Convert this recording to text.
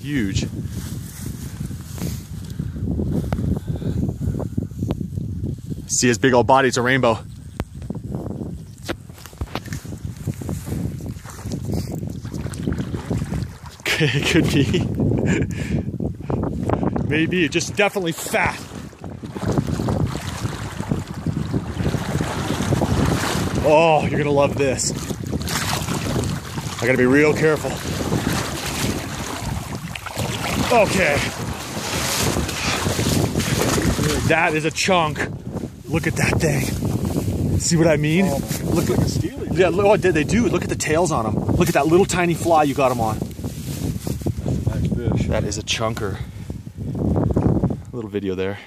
Huge. See his big old body, it's a rainbow. It could be. Maybe, just definitely fat. Oh, you're gonna love this. I gotta be real careful. Okay. That is a chunk. Look at that thing. See what I mean? Oh, look at the steely. Yeah, oh, they do. Look at the tails on them. Look at that little tiny fly you got them on. Nice fish. That is a chunker. Little video there.